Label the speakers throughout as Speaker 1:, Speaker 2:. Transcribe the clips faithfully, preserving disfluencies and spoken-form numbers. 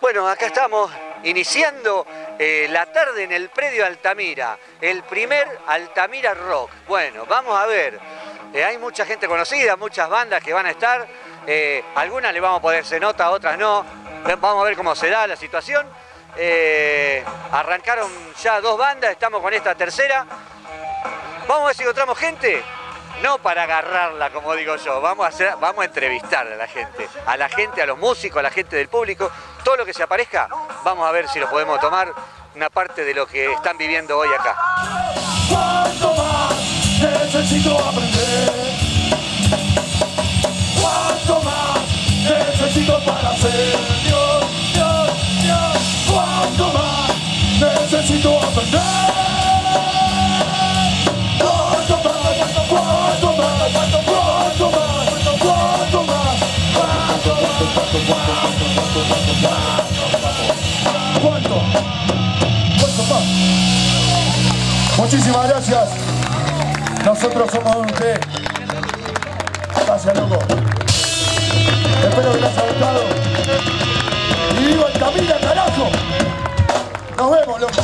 Speaker 1: Bueno, acá estamos iniciando eh, la tarde en el predio Altamira, el primer Altamira Rock. Bueno, vamos a ver, eh, hay mucha gente conocida, muchas bandas que van a estar, eh, algunas le vamos a poder hacer nota, otras no, vamos a ver cómo se da la situación. Eh, arrancaron ya dos bandas, estamos con esta tercera. Vamos a ver si encontramos gente. No para agarrarla, como digo yo, vamos a, hacer, vamos a entrevistar a la gente, a la gente, a los músicos, a la gente del público, todo lo que se aparezca, vamos a ver si lo podemos tomar una parte de lo que están viviendo hoy acá.
Speaker 2: ¿Cuánto más necesito aprender? ¿Cuánto más necesito para ser Dios, Dios, Dios? ¿Cuánto más necesito aprender? ¿Cuánto? ¿Cuánto más? Muchísimas gracias. Nosotros somos de usted. Gracias, loco. Espero que les haya gustado. Y viva el Altamira, carajo. Nos vemos, loco.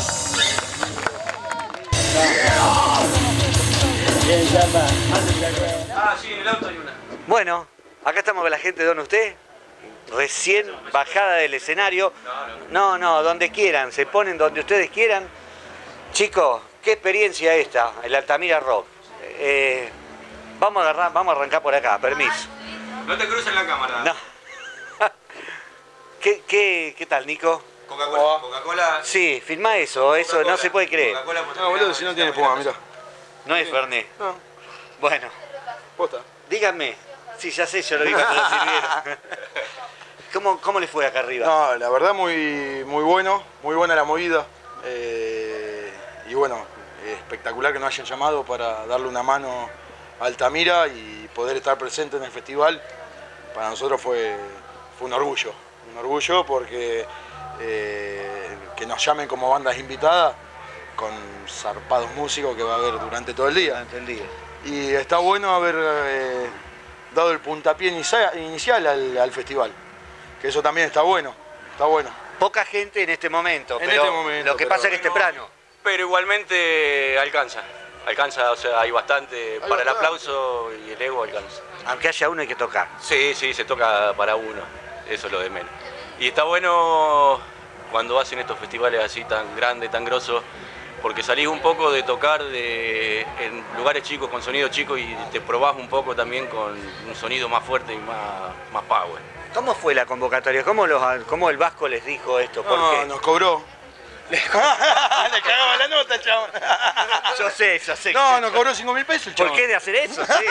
Speaker 3: Ah, sí, en el auto hay una.
Speaker 1: Bueno, acá estamos con la gente de Don Usted, recién bajada del escenario. No, no, donde quieran, se ponen donde ustedes quieran. Chicos, qué experiencia esta, el Altamira Rock. Eh, vamos, a agarrar, vamos a arrancar por acá, permiso.
Speaker 3: No te cruces la cámara.
Speaker 1: No. ¿Qué, qué, ¿Qué tal, Nico?
Speaker 3: Coca-Cola. Coca-Cola.
Speaker 1: Sí, filmá eso, eso no se puede creer.
Speaker 4: No, boludo, si no tiene fuma, mirá.
Speaker 1: No es Fernet.
Speaker 4: No.
Speaker 1: Bueno,
Speaker 4: Posta.
Speaker 1: díganme. Sí, ya sé, yo lo vi cuando lo sirvieron. ¿Cómo, ¿Cómo le fue acá arriba?
Speaker 4: No, la verdad muy, muy bueno, muy buena la movida. Eh, y bueno, eh, espectacular que nos hayan llamado para darle una mano a Altamira y poder estar presente en el festival. Para nosotros fue, fue un orgullo, un orgullo porque eh, que nos llamen como bandas invitadas con zarpados músicos que va a haber durante todo el día.
Speaker 1: Durante el día.
Speaker 4: Y está bueno haber eh, dado el puntapié inicia, inicial al, al festival, que eso también está bueno, está bueno.
Speaker 1: Poca gente en este momento,
Speaker 4: En
Speaker 1: pero
Speaker 4: este momento,
Speaker 1: lo que
Speaker 4: pero-
Speaker 1: pasa es que es temprano.
Speaker 3: Pero igualmente alcanza. Alcanza, o sea, hay bastante
Speaker 4: Hay
Speaker 3: para el
Speaker 4: bastante.
Speaker 3: aplauso y el ego alcanza.
Speaker 1: Aunque haya uno hay que tocar.
Speaker 3: Sí, sí, se toca para uno. Eso es lo de menos. Y está bueno cuando hacen estos festivales así tan grandes, tan grosos, porque salís un poco de tocar de, en lugares chicos, con sonido chico, y te probás un poco también con un sonido más fuerte y más, más power.
Speaker 1: ¿Cómo fue la convocatoria? ¿Cómo, los, cómo el Vasco les dijo esto? ¿Por
Speaker 4: No,
Speaker 1: qué?
Speaker 4: nos cobró. Le cagaba la nota, chabón.
Speaker 1: Yo sé, yo sé.
Speaker 4: No, nos cobró cinco mil pesos el
Speaker 1: ¿Por
Speaker 4: chabón.
Speaker 1: qué de hacer eso? Sí.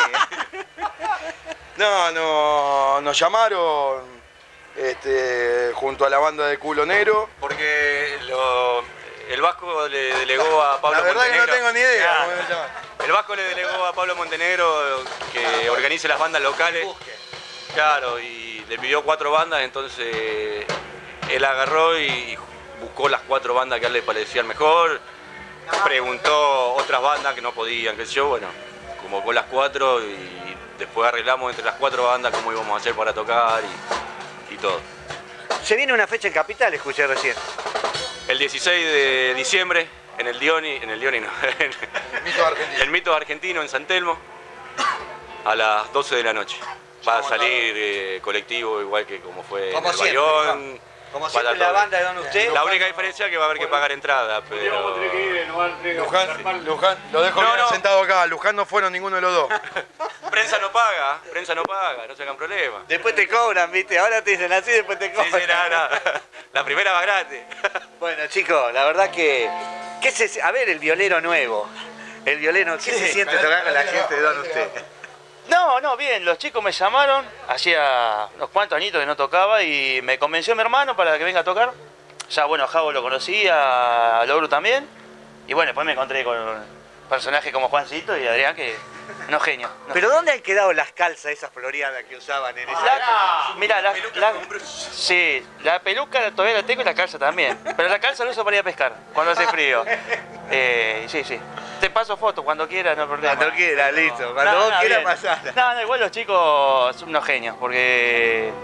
Speaker 4: No, no, nos llamaron este, junto a la banda de Culonero.
Speaker 3: Porque lo, el Vasco le delegó a Pablo
Speaker 4: La verdad que no
Speaker 3: Montenegro.
Speaker 4: tengo ni idea.
Speaker 3: Ah,
Speaker 4: cómo se llama.
Speaker 3: El Vasco le delegó a Pablo Montenegro que organice las bandas locales. Claro, y le pidió cuatro bandas, entonces él agarró y buscó las cuatro bandas que a él le parecían mejor. Preguntó otras bandas que no podían, qué sé yo, bueno, convocó las cuatro y después arreglamos entre las cuatro bandas cómo íbamos a hacer para tocar y, y todo.
Speaker 1: Se viene una fecha en Capital, escuché recién.
Speaker 3: El dieciséis de diciembre, en el Dioni, en el Dioni no, en
Speaker 4: Mito argentino.
Speaker 3: el Mito Argentino en San Telmo, a las doce de la noche. Va a salir eh, colectivo igual que como fue
Speaker 1: Como
Speaker 3: en el
Speaker 1: siempre,
Speaker 3: Bayón.
Speaker 1: Como
Speaker 3: Va a
Speaker 1: siempre
Speaker 3: estar
Speaker 1: la
Speaker 3: todo
Speaker 1: banda de Don Usted.
Speaker 3: La única diferencia es que va a haber que pagar entrada, pero...
Speaker 4: Luján, Luján, lo dejo
Speaker 3: No,
Speaker 4: bien
Speaker 3: no.
Speaker 4: sentado acá. Luján no fueron ninguno de los dos.
Speaker 3: Prensa no paga, prensa no paga, no se hagan problema.
Speaker 1: Después te cobran, ¿viste? Ahora te dicen así, después te
Speaker 3: Sí,
Speaker 1: cobran.
Speaker 3: sí, nada, nada. La primera va gratis.
Speaker 1: Bueno, chicos, la verdad que... ¿qué se, a ver, el violero nuevo. El violero, ¿qué se siente tocar con la gente de Don Usted?
Speaker 5: No, no, bien, los chicos me llamaron, hacía unos cuantos añitos que no tocaba y me convenció mi hermano para que venga a tocar. Ya, bueno, a Javo lo conocía, a Logru también. Y bueno, después me encontré con personajes como Juancito y Adrián, que unos genios. unos
Speaker 1: ¿Pero dónde han quedado las calzas esas floreadas que usaban en ese
Speaker 5: La, mira, la, la, sí, la peluca todavía la tengo y la calza también. Pero la calza lo uso para ir a pescar cuando hace frío. Eh, sí, sí. Te paso fotos cuando quieras, no hay problema.
Speaker 1: Cuando quiera, listo. Cuando
Speaker 5: No,
Speaker 1: vos
Speaker 5: no,
Speaker 1: quieras
Speaker 5: bien.
Speaker 1: pasar.
Speaker 5: No, no, igual los chicos son unos genios, porque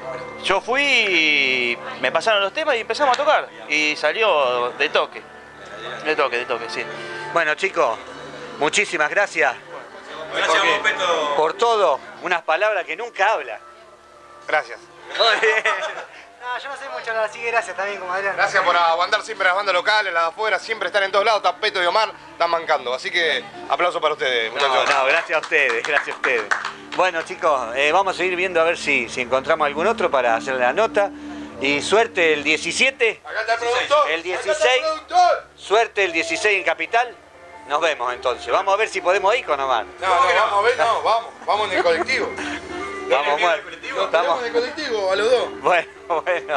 Speaker 5: yo fui y me pasaron los temas y empezamos a tocar. Y salió de toque. De toque, de toque, sí.
Speaker 1: Bueno, chicos, muchísimas gracias.
Speaker 3: Gracias a vos, Peto.
Speaker 1: Por todo. Unas palabras que nunca habla.
Speaker 6: Gracias.
Speaker 1: Muy bien.
Speaker 7: No, yo no sé mucho hablar, así que gracias también, como Adrián.
Speaker 6: Gracias por aguantar siempre las bandas locales, las de afuera, siempre están en todos lados, está Peto y Omar, están mancando. Así que aplauso para ustedes, muchachos.
Speaker 1: No, no, gracias a ustedes, gracias a ustedes. Bueno, chicos, eh, vamos a seguir viendo a ver si, si encontramos algún otro para hacer la nota. Y suerte el diecisiete.
Speaker 6: Acá está el productor.
Speaker 1: El
Speaker 6: Acá está
Speaker 1: dieciséis.
Speaker 6: el productor.
Speaker 1: Suerte el dieciséis en Capital. Nos vemos entonces. Vamos a ver si podemos ir con Omar.
Speaker 6: No, no, vamos a ver, no, vamos, vamos en el colectivo.
Speaker 1: Vamos, Omar.
Speaker 6: Nos tenemos en el colectivo, a los dos.
Speaker 1: Bueno, bueno.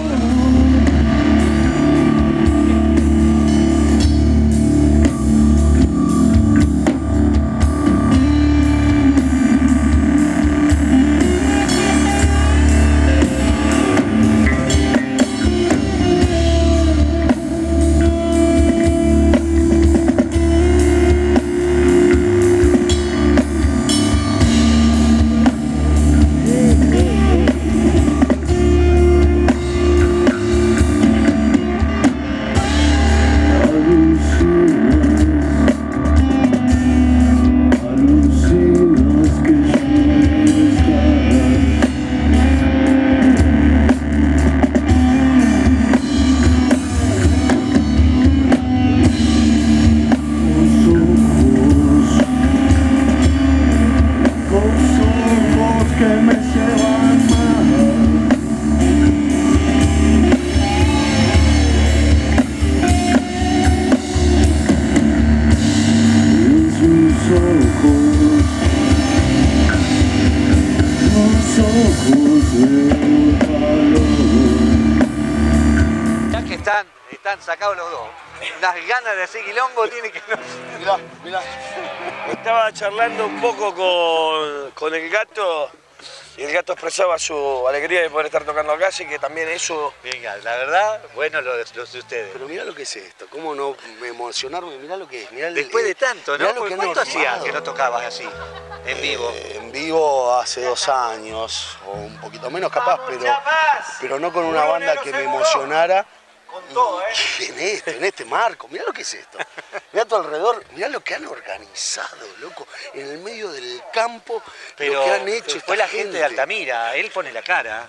Speaker 1: Ya que están, están sacados los dos. Las ganas de hacer quilombo tienen que no.
Speaker 8: Mirá, mirá. Estaba charlando un poco con, con el gato y el gato expresaba su alegría de poder estar tocando acá, así que también eso...
Speaker 1: Venga, la verdad, bueno lo de, lo de ustedes.
Speaker 8: Pero mirá lo que es esto, cómo no emocionarme, mirá lo que es. Mirá el,
Speaker 1: Después de
Speaker 8: eh,
Speaker 1: tanto,
Speaker 8: mirá
Speaker 1: ¿no?
Speaker 8: lo que han
Speaker 1: ¿Cuánto
Speaker 8: armado.
Speaker 1: hacías que no tocabas así, en vivo?
Speaker 8: Eh, en vivo hace dos años, o un poquito menos capaz, pero, pero no con una banda que me emocionara.
Speaker 5: Con todo, ¿eh?
Speaker 8: En este, en este marco, mirá lo que es esto. Mirá a tu alrededor, mirá lo que han organizado, loco. En el medio del campo,
Speaker 1: Pero
Speaker 8: lo que han hecho
Speaker 1: fue
Speaker 8: esta
Speaker 1: la gente de Altamira, él pone la cara.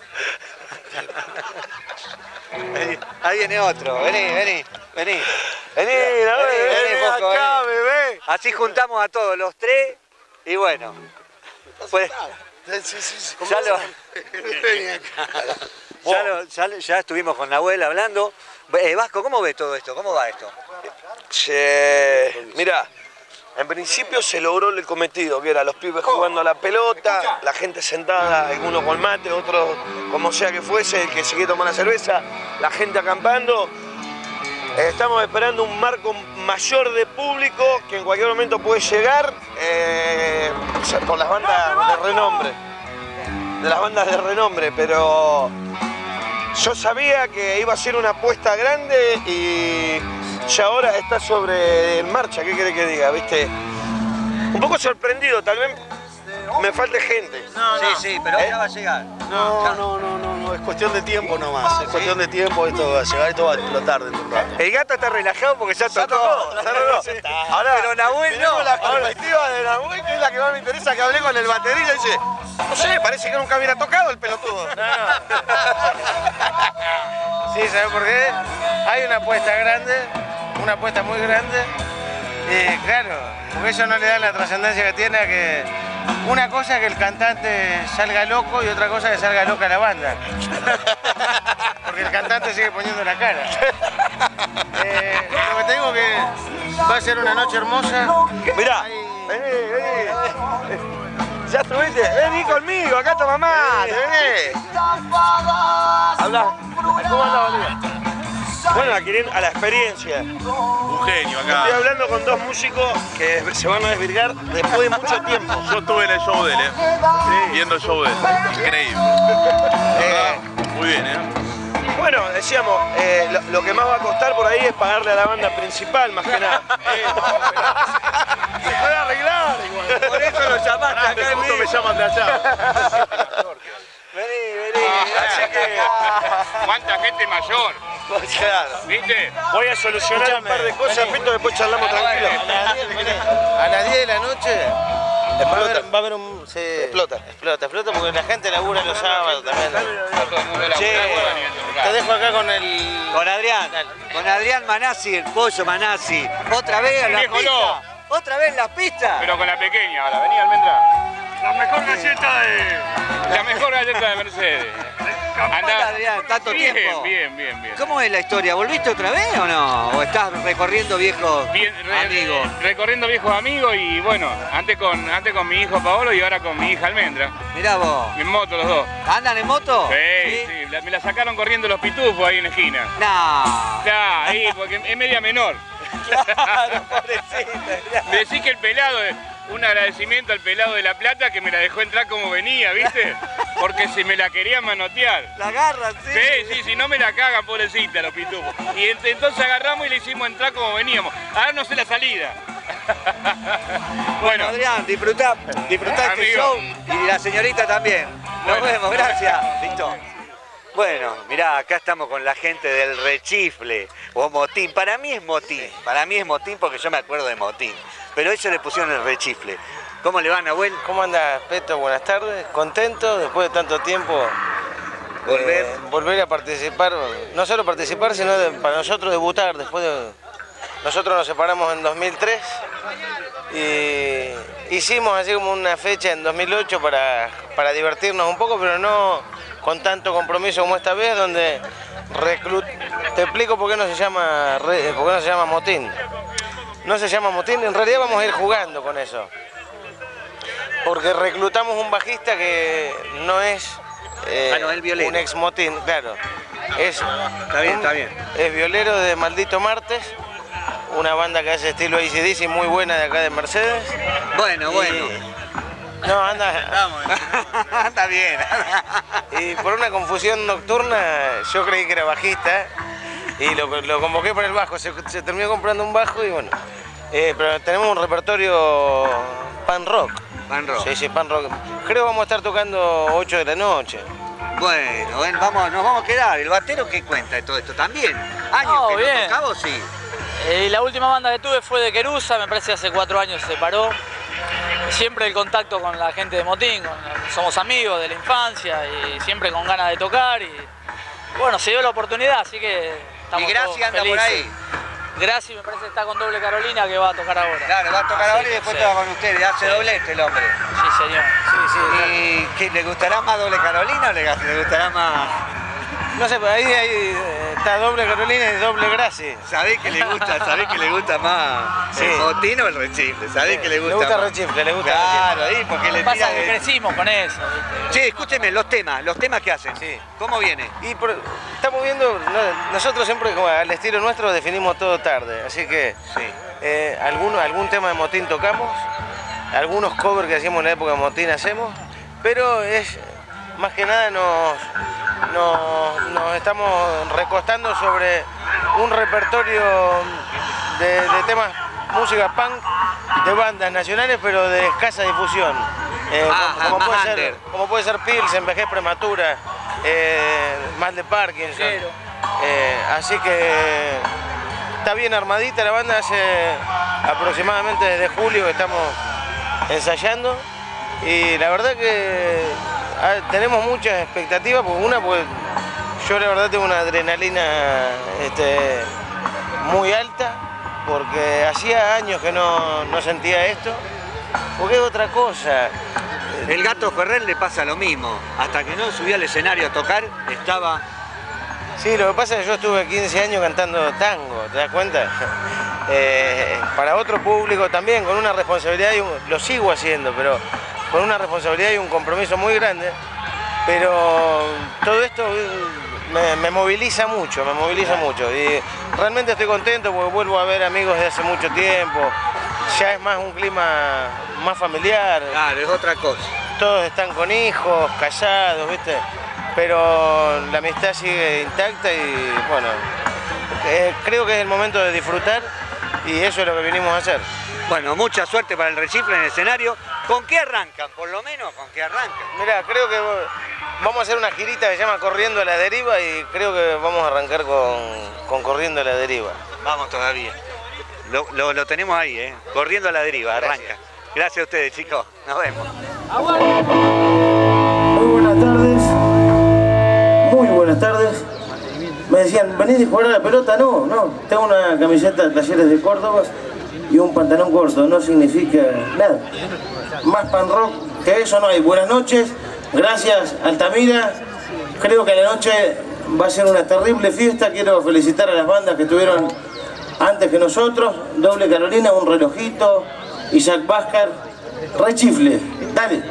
Speaker 1: Vení, ahí viene otro, vení, vení, vení. Vení, vení, vení,
Speaker 8: vení
Speaker 1: Poco,
Speaker 8: acá,
Speaker 1: vení.
Speaker 8: bebé.
Speaker 1: Así juntamos a todos los tres y bueno. Pues,
Speaker 8: Sí, sí, sí.
Speaker 1: ya, lo,
Speaker 8: Vení acá.
Speaker 1: ya, lo- ya, lo- ya estuvimos con la abuela hablando. Eh, Vasco, ¿cómo ves todo esto? ¿Cómo va esto?
Speaker 8: Che, mira, en principio se logró el cometido, que era los pibes jugando a la pelota, la gente sentada, alguno con mate, otro como sea que fuese, el que se quiere tomar la cerveza, la gente acampando. Eh, Estamos esperando un marco mayor de público que en cualquier momento puede llegar eh, por las bandas de renombre, de las bandas de renombre, pero yo sabía que iba a ser una apuesta grande y ya ahora está sobre en marcha, ¿qué querés que diga? ¿Viste? Un poco sorprendido, tal vez me falte gente.
Speaker 1: Sí, sí, pero
Speaker 8: ¿Eh?
Speaker 1: ya va a llegar.
Speaker 8: No, no, no, no, no, es cuestión de tiempo nomás, es cuestión de tiempo, esto va a llegar, esto va a explotar dentro de un rato.
Speaker 1: El gato está relajado porque ya
Speaker 8: Ya
Speaker 1: tocó.
Speaker 8: tocó, ya tocó.
Speaker 1: Sí.
Speaker 8: Ahora,
Speaker 1: Pero Nahuel
Speaker 8: tenemos
Speaker 1: no.
Speaker 8: la perspectiva de Nahuel, que es la que más me interesa, que hablé con el baterista y dice, no sé, parece que nunca hubiera tocado el pelotudo.
Speaker 9: Sí, ¿sabes por qué? Hay una apuesta grande, una apuesta muy grande. Y claro, porque eso no le da la trascendencia que tiene a que una cosa es que el cantante salga loco y otra cosa es que salga loca la banda. Porque el cantante sigue poniendo la cara. Eh, lo que te digo que va a ser una noche hermosa.
Speaker 8: Mirá,
Speaker 9: Hay-
Speaker 8: vení, vení. Ya estuviste, vení conmigo, acá tu mamá, vení. Habla, ¿cómo andás, Bolívar? Bueno, adquirir a la experiencia.
Speaker 3: Un genio
Speaker 8: Estoy
Speaker 3: acá.
Speaker 8: hablando con dos músicos que se van a desvirgar después de mucho tiempo.
Speaker 3: Yo estuve en el show de él, ¿eh? Viendo el show de él. Increíble.
Speaker 8: Eh,
Speaker 3: Muy bien, ¿eh?
Speaker 8: bueno, decíamos, eh, lo, lo que más va a costar por ahí es pagarle a la banda principal, más que nada. Se puede arreglar igual.
Speaker 1: Por eso lo llamaste acá en
Speaker 3: Justo me
Speaker 1: vivo.
Speaker 3: llaman de allá.
Speaker 1: Vení, vení.
Speaker 10: ¿Cuánta gente mayor?
Speaker 8: Claro.
Speaker 10: ¿Viste?
Speaker 8: Voy a solucionar un par de cosas, Pito, después charlamos tranquilo.
Speaker 9: A las diez de la noche va a
Speaker 8: Explota.
Speaker 9: haber, va a haber un... sí,
Speaker 8: Explota.
Speaker 9: Explota, explota porque la gente labura los sábados también.
Speaker 10: Sí.
Speaker 9: Te dejo acá con el...
Speaker 1: Con Adrián, con Adrián Manassi, el pollo Manassi. Otra vez a la
Speaker 10: Viejo
Speaker 1: pista.
Speaker 10: lobo.
Speaker 1: Otra vez en la pista.
Speaker 10: Pero con la pequeña ahora. Vení, Almendra. La mejor galleta de... La mejor galleta de Mercedes.
Speaker 1: Hola, Adrián, tanto
Speaker 10: bien,
Speaker 1: tiempo.
Speaker 10: Bien, bien, bien.
Speaker 1: ¿Cómo es la historia? ¿Volviste otra vez o no? ¿O estás recorriendo viejos
Speaker 10: Bien, re-
Speaker 1: amigos?
Speaker 10: Recorriendo viejos amigos y bueno, antes con, antes con mi hijo Paolo y ahora con mi hija Almendra.
Speaker 1: Mirá vos.
Speaker 10: En moto los dos.
Speaker 1: ¿Andan en moto?
Speaker 10: Sí, sí. La- me la sacaron corriendo los pitufos ahí en la esquina.
Speaker 1: No.
Speaker 10: Ya, ahí, porque es media menor.
Speaker 1: Claro, pobrecita.
Speaker 10: Le decís que el pelado, un agradecimiento al pelado de La Plata que me la dejó entrar como venía, ¿viste? Porque si me la quería manotear.
Speaker 1: La agarran, sí.
Speaker 10: Sí, sí, si no me la cagan, pobrecita, los pitufos. Y ent- entonces agarramos y le hicimos entrar como veníamos. Ahora no sé la salida.
Speaker 1: Bueno, Adrián, disfrutá, disfrutá este
Speaker 10: Amigo.
Speaker 1: show y la señorita también. Nos
Speaker 10: Bueno.
Speaker 1: vemos, gracias. Listo. Bueno, mirá, acá estamos con la gente del rechifle o motín. Para mí es motín, para mí es motín porque yo me acuerdo de motín. Pero ellos le pusieron el rechifle. ¿Cómo le va, Nahuel?
Speaker 9: ¿Cómo anda, Peto? Buenas tardes. Contento después de tanto tiempo.
Speaker 1: Volver.
Speaker 9: eh, volver a participar, no solo participar, sino de- para nosotros debutar. Después de, nosotros nos separamos en dos mil tres y hicimos así como una fecha en dos mil ocho para, para divertirnos un poco, pero no con tanto compromiso como esta vez, donde reclut... Te explico por qué no se llama, re- por qué no se llama motín. No se llama motín, en realidad vamos a ir jugando con eso. Porque reclutamos un bajista que no es, eh,
Speaker 1: Ah, no, el violero.
Speaker 9: un ex motín, claro. Es,
Speaker 1: Está bien,
Speaker 9: un-
Speaker 1: está bien.
Speaker 9: es violero de Maldito Martes, una banda que hace estilo A C D C muy buena de acá de Mercedes.
Speaker 1: Bueno,
Speaker 9: Y-
Speaker 1: bueno.
Speaker 9: No, anda.
Speaker 1: Está bien.
Speaker 9: Y por una confusión nocturna, yo creí que era bajista y lo, lo convoqué por el bajo. Se, se terminó comprando un bajo y bueno. Eh, pero tenemos un repertorio pan rock.
Speaker 1: Pan rock.
Speaker 9: Sí, sí, pan rock. Creo que vamos a estar tocando ocho de la noche.
Speaker 1: Bueno, ven, vamos, nos vamos a quedar. ¿El batero qué cuenta de todo esto? ¿También? ¿Años
Speaker 11: No,
Speaker 1: que
Speaker 11: bien.
Speaker 1: no tocaba o sí?
Speaker 11: Eh, la última banda que tuve fue de Querusa, me parece que hace cuatro años se separó. Siempre el contacto con la gente de Motín, con- somos amigos de la infancia y siempre con ganas de tocar. Y bueno, se dio la oportunidad, así que estamos
Speaker 1: Y Graci
Speaker 11: todos
Speaker 1: anda por
Speaker 11: felices.
Speaker 1: ahí.
Speaker 11: Graci me parece que está con Doble Carolina que va a tocar ahora.
Speaker 1: Claro, va a tocar
Speaker 11: Así
Speaker 1: ahora y
Speaker 11: que
Speaker 1: después
Speaker 11: sí.
Speaker 1: toca con ustedes. Hace
Speaker 11: Sí.
Speaker 1: doblete el hombre.
Speaker 11: Sí, señor.
Speaker 9: Sí, sí.
Speaker 1: ¿Y qué, le gustará más Doble Carolina o le, le gustará más...?
Speaker 9: No sé, pues ahí, ahí eh, está doble Carolina y doble Graci.
Speaker 1: ¿Sabés que le gusta, sabés que le gusta más
Speaker 9: Sí.
Speaker 1: el motín o el rechifle? ¿Sabés que le gusta
Speaker 9: Le gusta el
Speaker 1: más?
Speaker 9: rechifle, le gusta el
Speaker 1: Claro, ahí porque le
Speaker 11: Pasa
Speaker 1: tira
Speaker 11: que
Speaker 1: de...
Speaker 11: crecimos con eso, ¿viste?
Speaker 1: Sí, escúcheme, los temas, los temas que hacen.
Speaker 9: Sí.
Speaker 1: ¿Cómo viene?
Speaker 9: Y por- estamos viendo, no, nosotros siempre como al estilo nuestro definimos todo tarde, así que
Speaker 1: Sí.
Speaker 9: eh, alguno- algún tema de Motín tocamos, algunos covers que hacíamos en la época de Motín hacemos, pero es más que nada nos, nos, nos estamos recostando sobre un repertorio de, de temas, música punk, de bandas nacionales pero de escasa difusión. Eh,
Speaker 1: Ah,
Speaker 9: como, como
Speaker 1: más
Speaker 9: puede
Speaker 1: under.
Speaker 9: ser, como puede ser Pilsen, vejez prematura, eh, mal de Parkinson.
Speaker 11: Claro.
Speaker 9: Eh, así que está bien armadita la banda, hace aproximadamente desde julio que estamos ensayando y la verdad que ah, tenemos muchas expectativas, porque una pues yo la verdad tengo una adrenalina este, muy alta porque hacía años que no, no sentía esto, porque es otra cosa.
Speaker 1: El Gato Ferrer le pasa lo mismo. Hasta que no subía al escenario a tocar, estaba...
Speaker 9: Sí, lo que pasa es que yo estuve quince años cantando tango, ¿te das cuenta? Eh, para otro público también, con una responsabilidad, y un- lo sigo haciendo, pero con una responsabilidad y un compromiso muy grande, pero todo esto eh, me, me moviliza mucho, me moviliza mucho, y realmente estoy contento porque vuelvo a ver amigos de hace mucho tiempo, ya es más un clima más familiar,
Speaker 1: Claro, es otra cosa.
Speaker 9: todos están con hijos, casados, ¿viste? Pero la amistad sigue intacta y bueno, eh, creo que es el momento de disfrutar y eso es lo que vinimos a hacer.
Speaker 1: Bueno, mucha suerte para el rechifle en el escenario. ¿Con qué arrancan? Por lo menos, ¿con qué arrancan?
Speaker 9: Mirá, creo que vamos a hacer una girita que se llama Corriendo a la Deriva y creo que vamos a arrancar con, con Corriendo a la Deriva.
Speaker 1: Vamos todavía. Lo, lo, lo tenemos ahí, ¿eh? Corriendo a la Deriva, arranca. Gracias, Gracias a ustedes, chicos. Nos vemos.
Speaker 12: Muy buenas tardes. Muy buenas tardes. Me decían, ¿venís a jugar a la pelota? No, no. Tengo una camiseta de Talleres de Córdoba y un pantalón corto. No significa nada. Más pan rock que eso no hay. Buenas noches. Gracias, Altamira. Creo que la noche va a ser una terrible fiesta. Quiero felicitar a las bandas que estuvieron antes que nosotros. Doble Carolina, Un Relojito, Isaac Vázquez, Rechifle. Dale.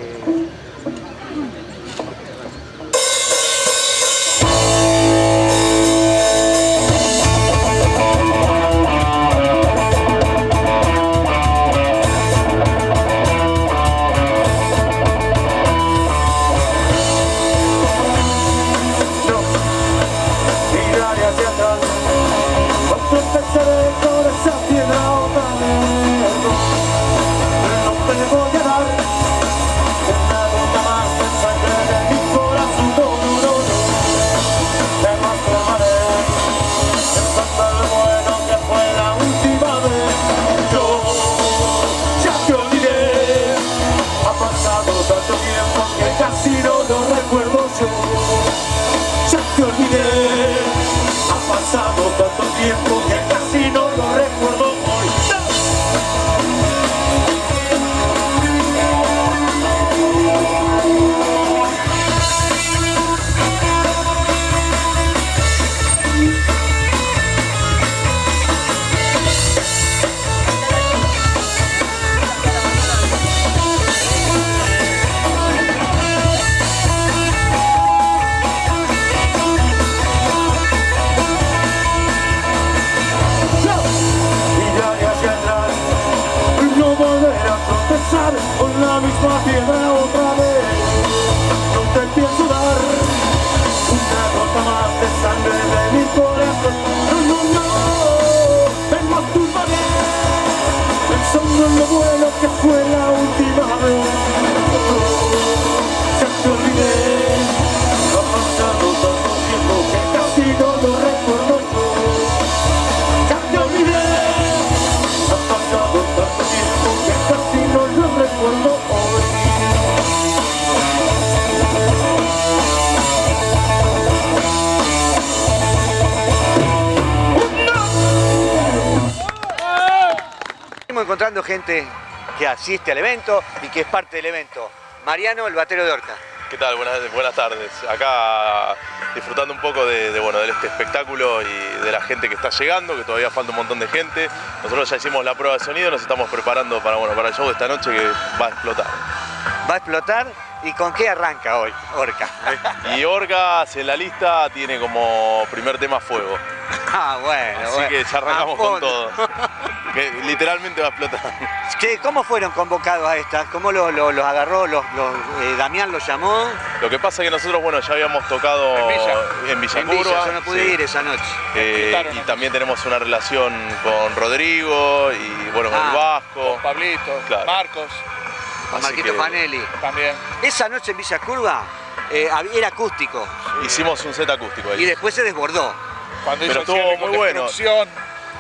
Speaker 2: Con la misma piedra otra vez, no te pienso dar una gota más de sangre de mi corazón. No, no, no, ven más tu mano, pensando en lo bueno que fue la última vez. Ya te olvidé, ha pasado tanto tiempo que casi no lo recuerdo yo. Ya te olvidé, ha pasado tanto tiempo que casi no lo recuerdo hoy.
Speaker 1: Estamos encontrando gente que asiste al evento y que es parte del evento. Mariano, el batero de Orca.
Speaker 13: ¿Qué tal? Buenas, buenas tardes. Acá disfrutando un poco de, de, bueno, de este espectáculo y de la gente que está llegando, que todavía falta un montón de gente. Nosotros ya hicimos la prueba de sonido, nos estamos preparando para, bueno, para el show de esta noche que va a explotar.
Speaker 1: Va a explotar. ¿Y con qué arranca hoy Orca?
Speaker 13: Y Orca, en la lista, tiene como primer tema Fuego.
Speaker 1: Ah, bueno,
Speaker 13: Así
Speaker 1: bueno.
Speaker 13: que ya arrancamos con todo. Que literalmente va a explotar.
Speaker 1: Che, ¿cómo fueron convocados a estas? ¿Cómo los lo, los agarró? Los, los, eh, ¿Damián los llamó?
Speaker 13: Lo que pasa es que nosotros, bueno, ya habíamos tocado
Speaker 1: en Villa,
Speaker 13: en Villa
Speaker 1: en Villa,
Speaker 13: Curva.
Speaker 1: yo no pude
Speaker 13: Sí.
Speaker 1: ir esa noche.
Speaker 13: Eh, y también tenemos una relación con Rodrigo y bueno, con
Speaker 1: Ah,
Speaker 13: el Vasco.
Speaker 10: Con Pablito,
Speaker 13: Claro.
Speaker 10: Marcos.
Speaker 1: Con
Speaker 13: Así
Speaker 1: Marquito
Speaker 13: que-
Speaker 1: Fanelli.
Speaker 10: También.
Speaker 1: Esa noche en Villa Curva eh, hab- era acústico.
Speaker 13: Hicimos un set acústico ahí.
Speaker 1: Y después se desbordó.
Speaker 10: Cuando
Speaker 13: Pero
Speaker 10: hizo el cierre
Speaker 13: estuvo
Speaker 10: con
Speaker 13: muy bueno.
Speaker 10: Destrucción.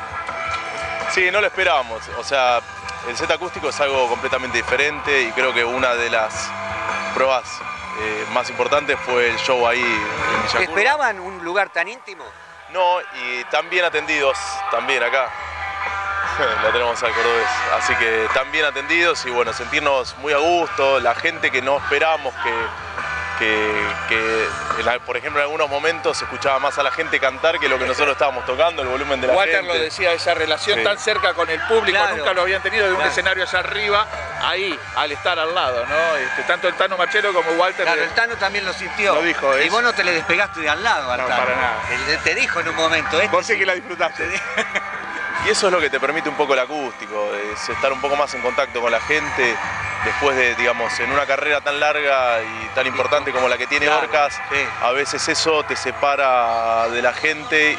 Speaker 13: Sí, no lo esperábamos. O sea, el set acústico es algo completamente diferente y creo que una de las pruebas eh, más importantes fue el show ahí en Villa Curva.
Speaker 1: ¿Esperaban un lugar tan íntimo?
Speaker 13: No, y tan bien atendidos, también acá. Lo tenemos al cordobés. Así que tan bien atendidos y bueno, sentirnos muy a gusto. La gente que no esperamos que, que, que en la- por ejemplo, en algunos momentos se escuchaba más a la gente cantar que lo que nosotros estábamos tocando, el volumen de la
Speaker 10: Walter
Speaker 13: gente.
Speaker 10: lo decía, esa relación
Speaker 13: Sí.
Speaker 10: tan cerca con el público,
Speaker 1: Claro.
Speaker 10: nunca lo habían tenido de un
Speaker 1: Claro.
Speaker 10: escenario allá arriba, ahí, al estar al lado, ¿no? Este, tanto el Tano Machero como Walter.
Speaker 1: Claro,
Speaker 10: le-
Speaker 1: el Tano también lo sintió.
Speaker 10: Lo dijo,
Speaker 1: Y
Speaker 10: es-
Speaker 1: vos no te le despegaste de al lado al
Speaker 10: No,
Speaker 1: Tano.
Speaker 10: para nada.
Speaker 1: Él te dijo en un momento, ¿eh?
Speaker 10: Vos sí que la disfrutaste.
Speaker 13: Y eso es lo que te permite un poco el acústico, es estar un poco más en contacto con la gente después de, digamos, en una carrera tan larga y tan importante como la que tiene
Speaker 1: Claro,
Speaker 13: Orcas,
Speaker 1: sí.
Speaker 13: a veces eso te separa de la gente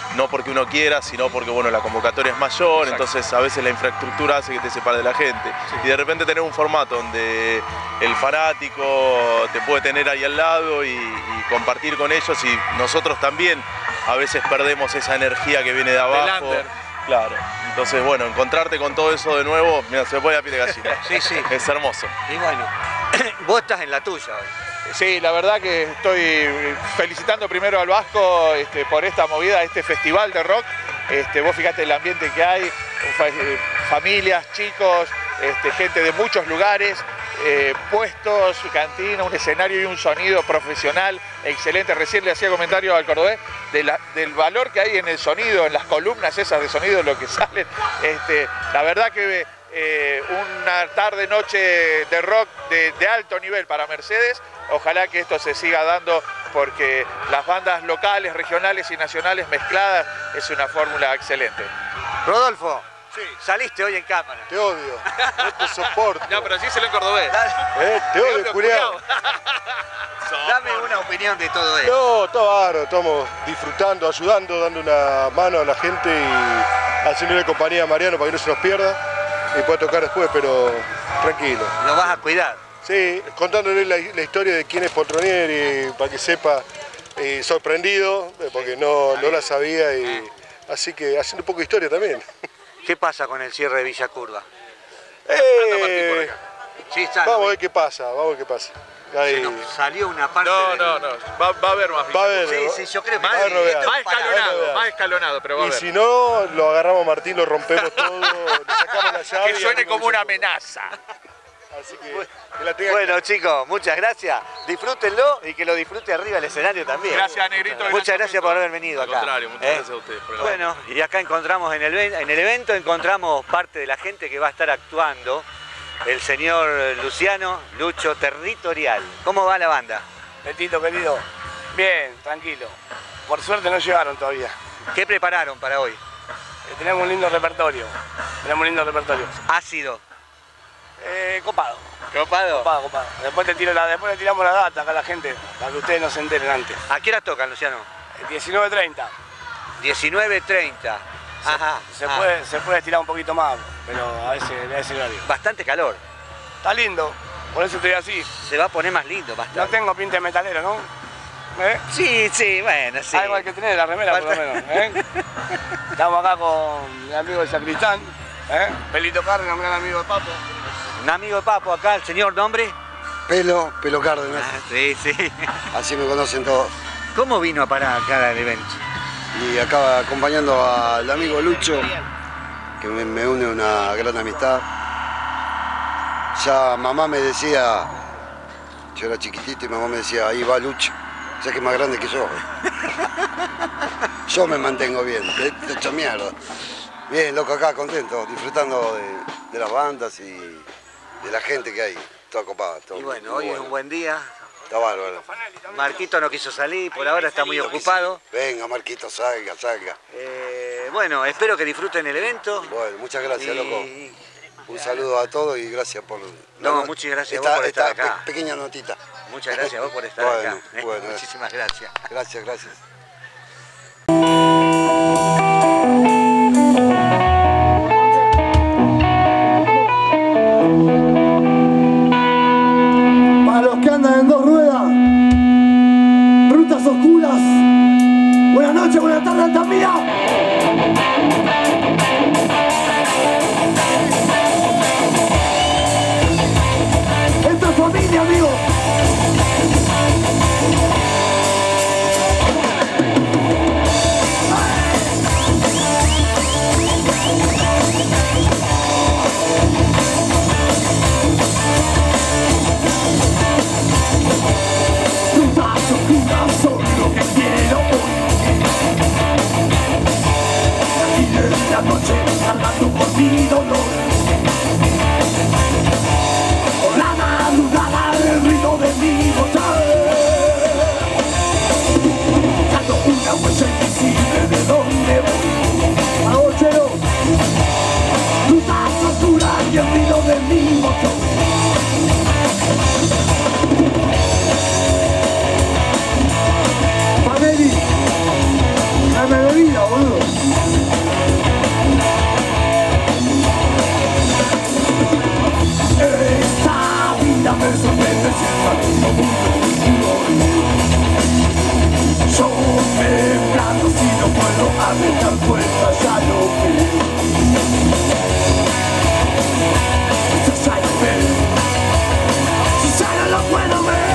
Speaker 13: no porque uno quiera, sino porque bueno, la convocatoria es mayor, Exacto. entonces a veces la infraestructura hace que te separe de la gente. Sí. Y de repente tener un formato donde el fanático te puede tener ahí al lado y, y compartir con ellos, y nosotros también a veces perdemos esa energía que viene de abajo. Claro, entonces bueno, encontrarte con todo eso de nuevo, mira, se puede a pie de gallina.
Speaker 1: Sí, sí.
Speaker 13: Es hermoso.
Speaker 1: Y bueno, vos estás en la tuya hoy.
Speaker 14: Sí, la verdad que estoy felicitando primero al Vasco este, por esta movida, este festival de rock. Este, vos fíjate el ambiente que hay, familias, chicos, este, gente de muchos lugares, eh, puestos, cantina, un escenario y un sonido profesional excelente. Recién le hacía comentario al cordobés de la, del valor que hay en el sonido, en las columnas esas de sonido, lo que salen. Este, la verdad que eh, una tarde, noche de rock de, de alto nivel para Mercedes. Ojalá que esto se siga dando porque las bandas locales, regionales y nacionales mezcladas es una fórmula excelente.
Speaker 1: Rodolfo, sí. Saliste hoy en cámara.
Speaker 6: Te odio, no te soporto.
Speaker 14: No, pero sí se lo en cordobés.
Speaker 6: Eh, te odio, culiao.
Speaker 1: Dame una opinión de todo esto.
Speaker 6: No, todo bárbaro, estamos disfrutando, ayudando, dando una mano a la gente y haciéndole compañía a Mariano para que no se nos pierda y pueda tocar después, pero tranquilo.
Speaker 1: ¿Lo vas a cuidar?
Speaker 6: Sí, contándole la, la historia de quién es Poltronieri, para que sepa, eh, sorprendido, porque no, no la sabía, y así que haciendo un poco de historia también.
Speaker 1: ¿Qué pasa con el cierre de Villa Curva?
Speaker 6: Eh,
Speaker 1: sí, está,
Speaker 6: vamos a ver qué pasa, vamos a ver qué pasa. Ahí.
Speaker 1: Se nos salió una parte
Speaker 14: No,
Speaker 1: del...
Speaker 14: no, no, va, va a haber más.
Speaker 6: Va a haber,
Speaker 1: sí, sí, yo creo que
Speaker 14: más,
Speaker 1: sí,
Speaker 14: más escalonado, más escalonado, pero va a
Speaker 6: y
Speaker 14: haber.
Speaker 6: si no, lo agarramos a Martín, lo rompemos todo, le sacamos la llave.
Speaker 14: Que suene como una amenaza.
Speaker 6: Así que, que la tenga
Speaker 1: bueno, chicos, muchas gracias. Disfrútenlo y que lo disfrute arriba del escenario también.
Speaker 14: Gracias, Negrito.
Speaker 1: Muchas gracias, gracias por haber venido
Speaker 13: Al
Speaker 1: acá.
Speaker 13: contrario, muchas
Speaker 1: ¿eh?
Speaker 13: gracias a ustedes. Por
Speaker 1: bueno, y acá encontramos en el, en el evento, encontramos parte de la gente que va a estar actuando. El señor Luciano Lucho Territorial. ¿Cómo va la banda?
Speaker 15: Petito, querido. Bien, tranquilo. Por suerte no llegaron todavía.
Speaker 1: ¿Qué prepararon para hoy?
Speaker 15: Eh, tenemos un lindo repertorio. Tenemos un lindo repertorio.
Speaker 1: Ácido.
Speaker 15: Eh, copado.
Speaker 1: ¿Copado?
Speaker 15: Copado, copado. Después, te tiro la, después le tiramos la data acá a la gente, para que ustedes no se enteren antes.
Speaker 1: ¿A qué hora tocan, Luciano?
Speaker 15: diecinueve treinta.
Speaker 1: diecinueve treinta. Ajá.
Speaker 15: Se,
Speaker 1: ah.
Speaker 15: puede, se puede estirar un poquito más, pero a veces a ese horario.
Speaker 1: Bastante calor.
Speaker 15: Está lindo, por eso estoy así.
Speaker 1: Se va a poner más lindo, bastante.
Speaker 15: No tengo pinta de metalero, ¿no? ¿Eh?
Speaker 1: Sí, sí, bueno, sí.
Speaker 15: Algo hay que tener la remera, Falta... por lo menos. ¿eh? Estamos acá con mi amigo el Sacristán, ¿eh? Pelito Cárdenas, un gran amigo de Papo.
Speaker 1: Un amigo de Papo acá, el señor nombre.
Speaker 16: Pelo, Pelo Cárdenas.
Speaker 1: Ah, sí, sí.
Speaker 16: Así me conocen todos.
Speaker 1: ¿Cómo vino a parar acá al evento?
Speaker 16: Y acá acompañando al amigo Lucho, que me, me une una gran amistad. Ya mamá me decía, yo era chiquitito y mamá me decía, ahí va Lucho, o sea que es más grande que yo. Yo me mantengo bien, te hecho mierda. Bien, loco, acá contento, disfrutando de, de las bandas y de la gente que hay, toda copada. Todo
Speaker 1: y bueno,
Speaker 16: muy
Speaker 1: hoy
Speaker 16: bueno.
Speaker 1: Es un buen día.
Speaker 16: Está bárbaro.
Speaker 1: Marquito no quiso salir, por ahora está muy ocupado.
Speaker 16: Venga, Marquito, salga, salga.
Speaker 1: Eh, bueno, espero que disfruten el evento.
Speaker 16: Bueno, muchas gracias,
Speaker 1: y...
Speaker 16: loco. Un saludo a todos y gracias por...
Speaker 1: No, no muchas gracias
Speaker 16: esta,
Speaker 1: a vos por estar
Speaker 16: esta
Speaker 1: acá.
Speaker 16: Pe pequeña notita.
Speaker 1: Muchas gracias a vos por estar
Speaker 16: bueno,
Speaker 1: acá. ¿eh?
Speaker 16: Bueno,
Speaker 1: muchísimas gracias.
Speaker 16: Gracias, gracias.
Speaker 2: Para los que andan en dos ruedas, rutas oscuras, buenas noches, buenas tardes, Altamira. Esto es familia, amigos. Rutas oscuras son lo que quiero hoy. Aquí desde la noche, cargando por mi dolor. Por la madrugada, el ruido de mi motor. Dando una huella invisible de donde voy. Agochero. Rutas oscuras y el ruido de mi motor. Panelli, dame bebida, boludo. Esta vida me sorprende si el camino mundo. Yo me planto si no puedo arreglar cuenta, ya lo veo. Ya lo veo. Si ya no lo puedo ver.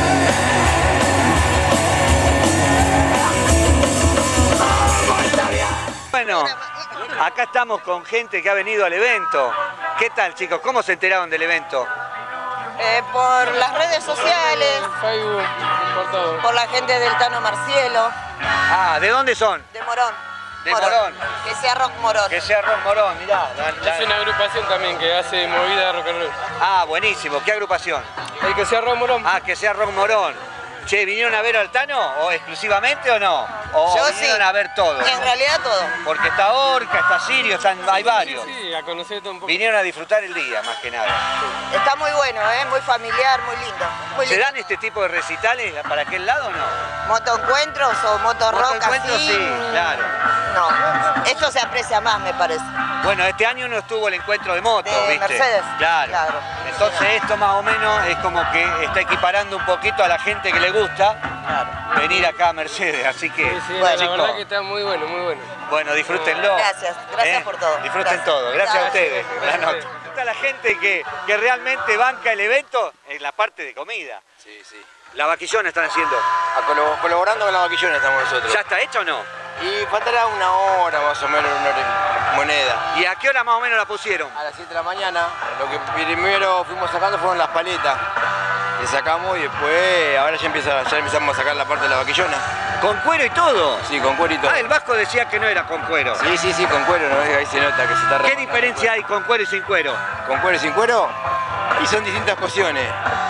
Speaker 1: Bueno, acá estamos con gente que ha venido al evento. ¿Qué tal, chicos? ¿Cómo se enteraron del evento?
Speaker 17: Eh, por las redes sociales,
Speaker 18: Facebook, por todo.
Speaker 17: por la gente del Tano Marcielo.
Speaker 1: Ah, ¿de dónde son?
Speaker 17: De Morón.
Speaker 1: De Morón.
Speaker 17: Que sea Rock Morón.
Speaker 1: Que sea Rock Morón, mirá. La, la...
Speaker 18: Es una agrupación también que hace movida de rock and roll.
Speaker 1: Ah, buenísimo. ¿Qué agrupación?
Speaker 18: El que sea Rock Morón.
Speaker 1: Ah, que sea Rock Morón. Che, ¿vinieron a ver al Tano o exclusivamente o no? ¿O
Speaker 17: Yo
Speaker 1: vinieron
Speaker 17: sí.
Speaker 1: a ver todo?
Speaker 17: En realidad todo.
Speaker 1: Porque está Orca, está Sirio, están, hay varios.
Speaker 18: Sí, sí, a conocer todo un poco.
Speaker 1: Vinieron a disfrutar el día, más que nada.
Speaker 17: Está muy bueno, ¿eh? Muy familiar, muy lindo. Muy
Speaker 1: ¿Se
Speaker 17: lindo.
Speaker 1: dan este tipo de recitales para aquel lado o no?
Speaker 17: ¿Motoencuentros o motorrock
Speaker 1: Motoencuentros,
Speaker 17: así?
Speaker 1: sí, claro.
Speaker 17: No, esto se aprecia más, me parece.
Speaker 1: Bueno, este año no estuvo el encuentro de motos,
Speaker 17: De
Speaker 1: ¿viste?
Speaker 17: Mercedes.
Speaker 1: Claro.
Speaker 17: Claro.
Speaker 1: Entonces esto más o menos es como que está equiparando un poquito a la gente que le gusta venir acá a Mercedes, así que
Speaker 18: Sí, sí,
Speaker 1: bueno,
Speaker 18: la verdad que está muy bueno, muy bueno.
Speaker 1: bueno, disfrútenlo.
Speaker 17: Gracias, gracias
Speaker 1: ¿eh?
Speaker 17: por todo.
Speaker 1: Disfruten
Speaker 17: Gracias.
Speaker 1: todo, gracias,
Speaker 17: Gracias.
Speaker 1: a ustedes. Buenas noches. Está la gente que, que realmente banca el evento en la parte de comida.
Speaker 19: Sí, sí.
Speaker 1: La vaquillona están haciendo.
Speaker 19: A colo- colaborando con la vaquillona estamos nosotros.
Speaker 1: ¿Ya está hecha o no?
Speaker 19: Y faltará una hora más o menos, una hora y moneda.
Speaker 1: ¿Y a qué hora más o menos la pusieron?
Speaker 19: A las siete de la mañana. Lo que primero fuimos sacando fueron las paletas. Le sacamos y después, ahora ya, empieza, ya empezamos a sacar la parte de la vaquillona.
Speaker 1: ¿Con cuero y todo?
Speaker 19: Sí, con cuero y todo.
Speaker 1: Ah, el Vasco decía que no era con cuero.
Speaker 19: Sí, sí, sí, con cuero, ¿no? Ahí se nota que se está...
Speaker 1: ¿Qué diferencia hay con cuero y sin cuero?
Speaker 19: Con cuero y sin cuero, y son distintas cocciones.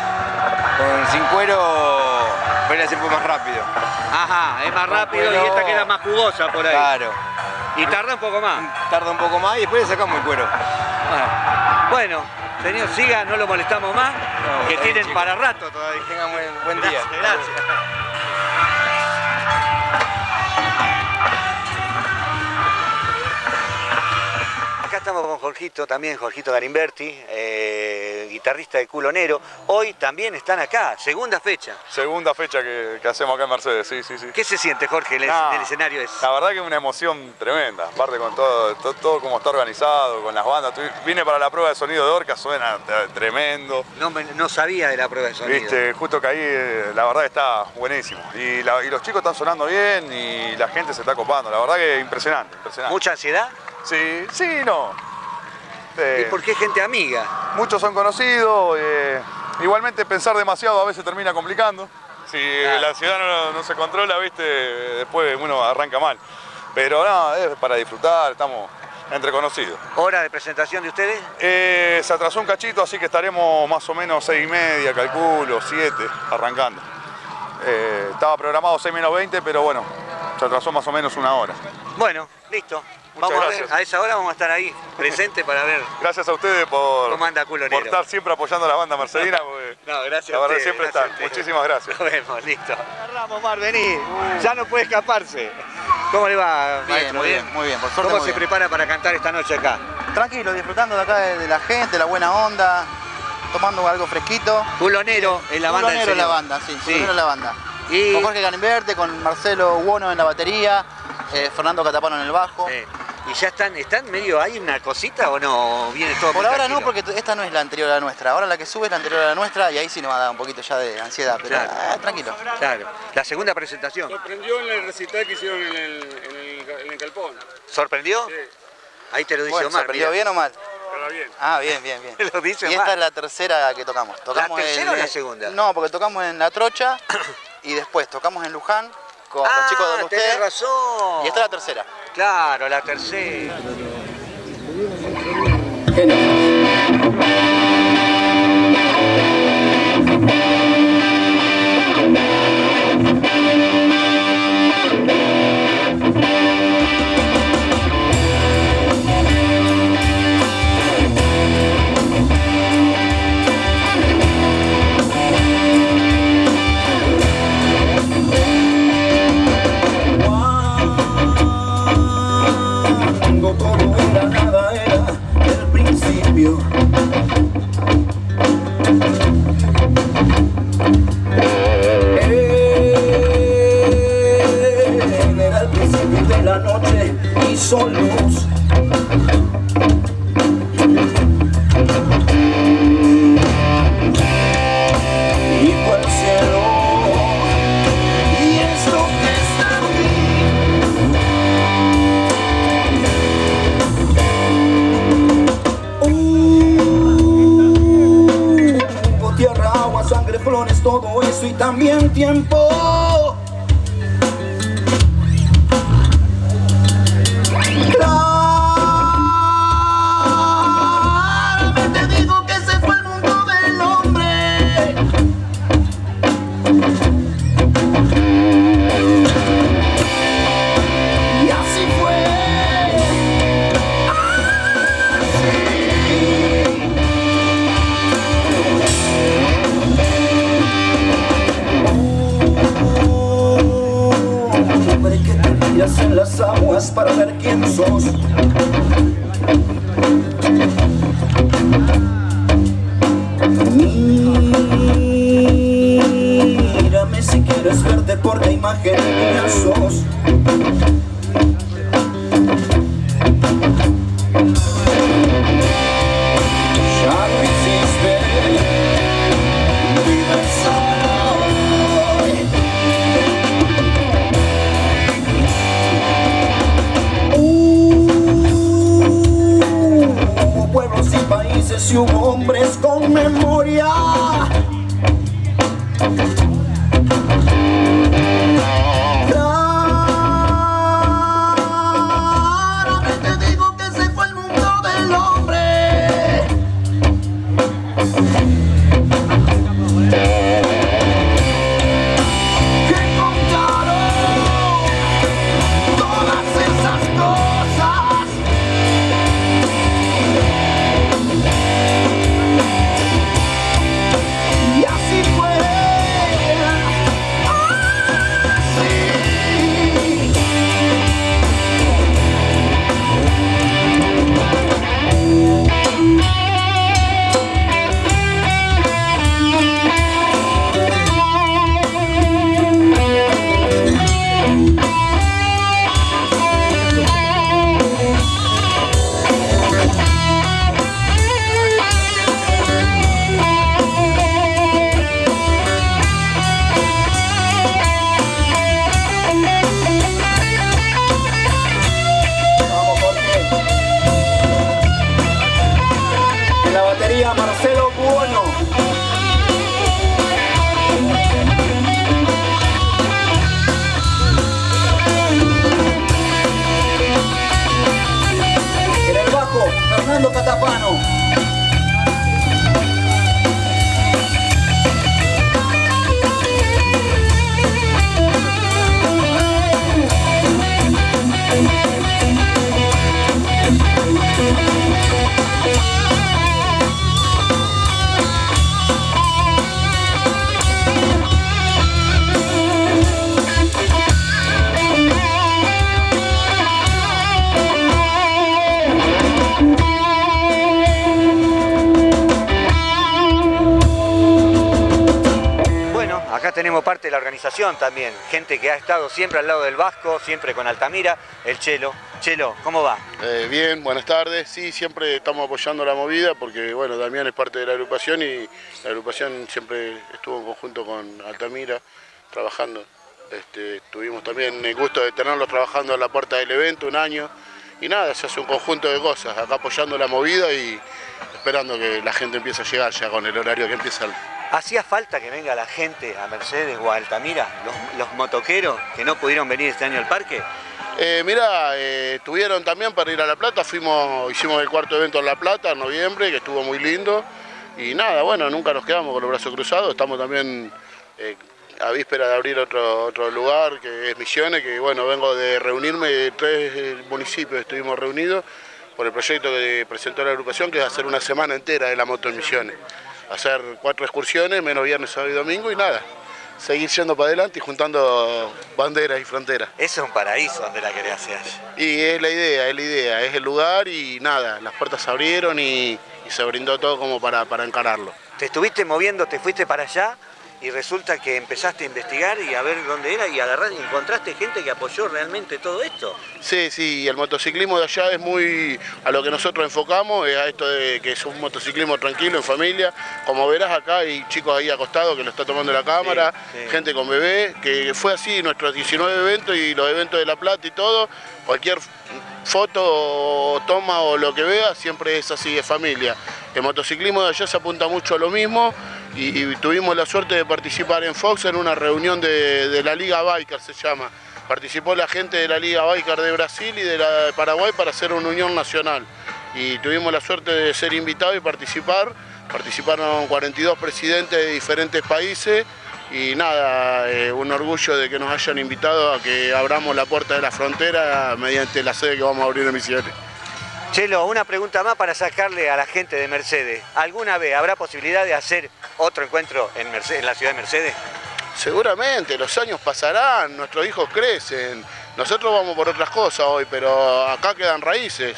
Speaker 19: Con sin cuero, puede ser un poco más rápido.
Speaker 1: Ajá, es más
Speaker 19: Con
Speaker 1: rápido
Speaker 19: cuero-
Speaker 1: y esta queda más jugosa por ahí.
Speaker 19: Claro.
Speaker 1: Y tarda un poco más.
Speaker 19: Tarda un poco más y después le sacamos el cuero.
Speaker 1: Bueno, señor, siga, no lo molestamos más,
Speaker 19: No,
Speaker 1: que
Speaker 19: está bien,
Speaker 1: tienen
Speaker 19: chicos.
Speaker 1: para rato todavía.
Speaker 19: Tengan buen, buen día.
Speaker 1: Gracias, gracias. Acá estamos con Jorgito, también Jorgito Garimberti, eh, guitarrista de Culonero. Hoy también están acá, segunda fecha.
Speaker 20: Segunda fecha que, que hacemos acá en Mercedes, sí, sí, sí.
Speaker 1: ¿Qué se siente, Jorge, el,
Speaker 20: No,
Speaker 1: el escenario es?
Speaker 20: La verdad que es una emoción tremenda, aparte con todo, todo, todo como está organizado, con las bandas. Tu- Vine para la prueba de sonido de Orca, suena t- tremendo.
Speaker 1: No, me- no sabía de la prueba de sonido.
Speaker 20: Viste, justo caí, eh, la verdad está buenísimo. Y, la- y los chicos están sonando bien y la gente se está copando, la verdad que impresionante, impresionante.
Speaker 1: ¿Mucha ansiedad?
Speaker 20: Sí, sí, no.
Speaker 1: ¿Y por qué gente amiga?
Speaker 20: Muchos son conocidos, eh, igualmente pensar demasiado a veces termina complicando. Si la ansiedad no, no se controla, viste, después uno arranca mal. Pero no, es para disfrutar, estamos entre conocidos.
Speaker 1: ¿Hora de presentación de ustedes?
Speaker 20: Eh, se atrasó un cachito, así que estaremos más o menos seis y media, calculo, siete, arrancando. Eh, estaba programado seis menos veinte, pero bueno, se atrasó más o menos una hora.
Speaker 1: Bueno, listo.
Speaker 20: Muchas
Speaker 1: Vamos a
Speaker 20: gracias.
Speaker 1: ver, a esa hora vamos a estar ahí, presentes para ver.
Speaker 20: Gracias a ustedes por,
Speaker 1: ¿Cómo anda Culonero?
Speaker 20: por estar siempre apoyando a la banda mercedina. Porque
Speaker 1: No, gracias
Speaker 20: la
Speaker 1: a
Speaker 20: verdad
Speaker 1: ustedes,
Speaker 20: siempre
Speaker 1: gracias a
Speaker 20: están.
Speaker 1: ustedes.
Speaker 20: Muchísimas gracias.
Speaker 1: Nos vemos, listo. Ramos, Mar, vení. Ya no puede escaparse. ¿Cómo le va,
Speaker 21: Bien,
Speaker 1: maestro?
Speaker 21: muy bien, muy bien, por suerte
Speaker 1: ¿Cómo
Speaker 21: muy
Speaker 1: se
Speaker 21: bien.
Speaker 1: prepara para cantar esta noche acá?
Speaker 21: Tranquilo, disfrutando de acá de, de la gente, la buena onda, tomando algo fresquito.
Speaker 1: Culonero en la banda del
Speaker 21: Culonero en la
Speaker 1: señor.
Speaker 21: banda, sí,
Speaker 1: Sí.
Speaker 21: Culonero en la banda.
Speaker 1: Y-
Speaker 21: Con Jorge Garimberti, con Marcelo Buono en la batería, eh, Fernando Catapano en el bajo.
Speaker 1: ¿Y ya están, están medio, hay una cosita o no? Viene todo
Speaker 21: Por
Speaker 1: muy
Speaker 21: ahora no,
Speaker 1: tranquilo?
Speaker 21: porque t- esta no es la anterior a la nuestra. Ahora la que sube es la anterior a la nuestra y ahí sí nos va a dar un poquito ya de ansiedad, pero
Speaker 1: Claro.
Speaker 21: ah, tranquilo.
Speaker 1: Claro. La segunda presentación.
Speaker 10: Sorprendió en el recital que hicieron en el, en el, en el Calpón.
Speaker 1: ¿Sorprendió?
Speaker 10: Sí.
Speaker 1: Ahí te lo dice
Speaker 21: Bueno,
Speaker 1: Omar.
Speaker 21: ¿sorprendió
Speaker 1: mira.
Speaker 21: bien o mal?
Speaker 10: Pero bien.
Speaker 21: Ah, bien, bien, bien.
Speaker 1: Lo dice
Speaker 21: y
Speaker 1: Omar.
Speaker 21: esta es la tercera que tocamos. tocamos
Speaker 1: tercera
Speaker 21: en-
Speaker 1: o la segunda?
Speaker 21: No, porque tocamos en La Trocha y después tocamos en Luján con
Speaker 1: Ah,
Speaker 21: los chicos de Don
Speaker 1: tenés
Speaker 21: Usted.
Speaker 1: razón.
Speaker 21: Y esta es la tercera.
Speaker 1: Claro, la tercera.
Speaker 4: noche hizo luz. Y fue el cielo, y esto que está aquí. Uh, hubo tierra, agua, sangre, flores, todo eso y también tiempo. Claramente digo que se fue el mundo del hombre. Y así fue. Hombre, que te miras en las aguas para ver quién sos. Mírame si quieres verte por la imagen que sos. Ya lo hiciste, vives hoy. Hubo pueblos y países y hubo hombres con memoria. Claramente digo que se fue el mundo del hombre. Que contaron todas esas cosas. Y así fue. En la batería Marcelo Bueno. En el bajo Fernando Catapano.
Speaker 1: Acá tenemos parte de la organización también, gente que ha estado siempre al lado del Vasco, siempre con Altamira, el Chelo. Chelo, ¿cómo va?
Speaker 22: Eh, bien, buenas tardes. Sí, siempre estamos apoyando la movida porque, bueno, Damián es parte de la agrupación y la agrupación siempre estuvo en conjunto con Altamira trabajando. Este, tuvimos también el gusto de tenerlos trabajando en la puerta del evento un año y nada, se hace un conjunto de cosas, acá apoyando la movida y esperando que la gente empiece a llegar ya con el horario que empieza el...
Speaker 1: ¿Hacía falta que venga la gente a Mercedes o a Altamira, los, los motoqueros que no pudieron venir este año al parque?
Speaker 22: Eh, mirá, eh, tuvieron también para ir a La Plata, fuimos, hicimos el cuarto evento en La Plata en noviembre, que estuvo muy lindo. Y nada, bueno, nunca nos quedamos con los brazos cruzados, estamos también eh, a víspera de abrir otro, otro lugar, que es Misiones, que bueno, vengo de reunirme, de tres municipios estuvimos reunidos por el proyecto que presentó la agrupación, que es hacer una semana entera de la moto en Misiones. Hacer cuatro excursiones, menos viernes, sábado y domingo y nada. Seguir yendo para adelante y juntando banderas y fronteras.
Speaker 1: Eso es un paraíso donde la querés hacer.
Speaker 22: Y es la idea, es la idea, es el lugar y nada, las puertas se abrieron y, y se brindó todo como para, para encararlo.
Speaker 1: Te estuviste moviendo, te fuiste para allá y resulta que empezaste a investigar y a ver dónde era y agarrar, encontraste gente que apoyó realmente todo esto.
Speaker 22: Sí, sí, el motociclismo de allá es muy a lo que nosotros enfocamos, es a esto de que es un motociclismo tranquilo, en familia. Como verás acá hay chicos ahí acostados que lo está tomando la cámara, sí, sí. Gente con bebé, que fue así nuestros diecinueve eventos y los eventos de La Plata y todo. Cualquier foto o toma o lo que vea siempre es así, de familia. El motociclismo de allá se apunta mucho a lo mismo y, y tuvimos la suerte de participar en Fox en una reunión de, de la Liga Biker, se llama. Participó la gente de la Liga Biker de Brasil y de la de Paraguay para hacer una unión nacional. Y tuvimos la suerte de ser invitados y participar. Participaron cuarenta y dos presidentes de diferentes países. Y nada, eh, un orgullo de que nos hayan invitado a que abramos la puerta de la frontera mediante la sede que vamos a abrir en Misiones.
Speaker 1: Chelo, una pregunta más para sacarle a la gente de Mercedes. ¿Alguna vez habrá posibilidad de hacer otro encuentro en, Mercedes, en la ciudad de Mercedes?
Speaker 22: Seguramente, los años pasarán, nuestros hijos crecen. Nosotros vamos por otras cosas hoy, pero acá quedan raíces.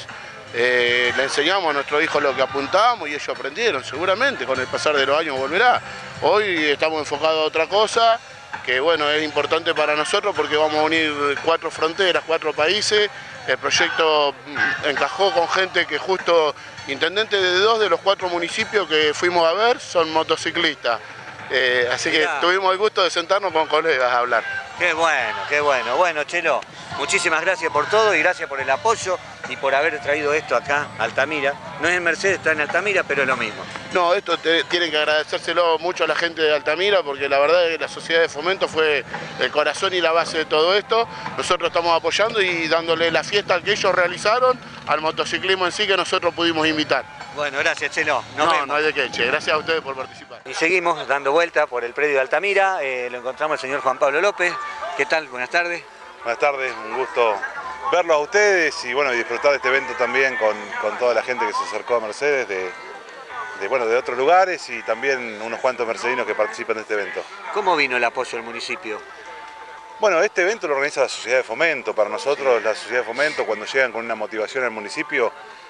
Speaker 22: Eh, le enseñamos a nuestros hijos lo que apuntamos y ellos aprendieron, seguramente con el pasar de los años volverá. Hoy estamos enfocados a otra cosa, que bueno, es importante para nosotros porque vamos a unir cuatro fronteras, cuatro países. El proyecto encajó con gente que justo, intendentes de dos de los cuatro municipios que fuimos a ver son motociclistas. Eh, así que Mirá. tuvimos el gusto de sentarnos con colegas a hablar.
Speaker 1: Qué bueno, qué bueno. Bueno, Chelo, muchísimas gracias por todo y gracias por el apoyo y por haber traído esto acá a Altamira. No es en Mercedes, está en Altamira, pero es lo mismo.
Speaker 22: No, esto te, tienen que agradecérselo mucho a la gente de Altamira porque la verdad es que la Sociedad de Fomento fue el corazón y la base de todo esto. Nosotros estamos apoyando y dándole la fiesta que ellos realizaron al motociclismo en sí que nosotros pudimos invitar.
Speaker 1: Bueno, gracias, Chelo. Nos
Speaker 22: no,
Speaker 1: vemos.
Speaker 22: no hay de qué, che. Gracias a ustedes por participar.
Speaker 1: Y seguimos dando vuelta por el predio de Altamira. Eh, lo encontramos al señor Juan Pablo López. ¿Qué tal? Buenas tardes.
Speaker 5: Buenas tardes, un gusto verlos a ustedes y bueno, disfrutar de este evento también con, con toda la gente que se acercó a Mercedes de, de, bueno, de otros lugares y también unos cuantos mercedinos que participan de este evento.
Speaker 1: ¿Cómo vino el apoyo del municipio?
Speaker 5: Bueno, este evento lo organiza la Sociedad de Fomento. Para nosotros la Sociedad de Fomento, cuando llegan con una motivación al municipio,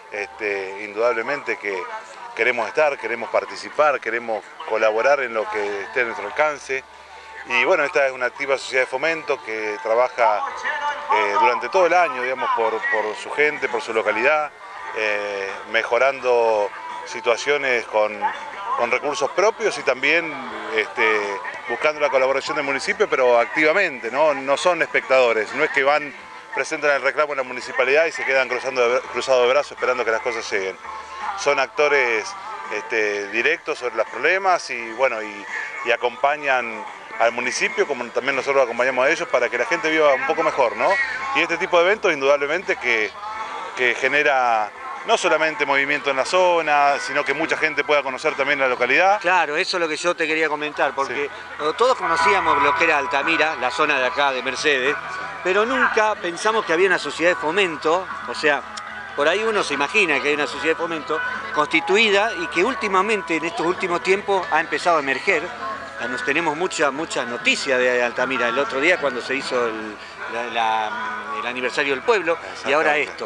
Speaker 5: este, indudablemente que queremos estar, queremos participar, queremos colaborar en lo que esté a nuestro alcance. Y bueno, esta es una activa sociedad de fomento que trabaja eh, durante todo el año, digamos, por, por su gente, por su localidad, eh, mejorando situaciones con, con recursos propios y también este, buscando la colaboración del municipio, pero activamente, ¿no? No son espectadores, no es que van, presentan el reclamo en la municipalidad y se quedan cruzando de, cruzados de brazos esperando que las cosas lleguen. Son actores este, directos sobre los problemas y, bueno, y, y acompañan al municipio, como también nosotros acompañamos a ellos, para que la gente viva un poco mejor, ¿no? Y este tipo de eventos, indudablemente, que, que genera no solamente movimiento en la zona, sino que mucha gente pueda conocer también la localidad.
Speaker 1: Claro, eso es lo que yo te quería comentar, porque sí. Todos conocíamos lo que era Altamira, la zona de acá de Mercedes, pero nunca pensamos que había una sociedad de fomento, o sea, por ahí uno se imagina que hay una sociedad de fomento constituida y que últimamente, en estos últimos tiempos, ha empezado a emerger. Nos tenemos muchas muchas noticias de Altamira. El otro día cuando se hizo el, la, la, el aniversario del pueblo y ahora esto.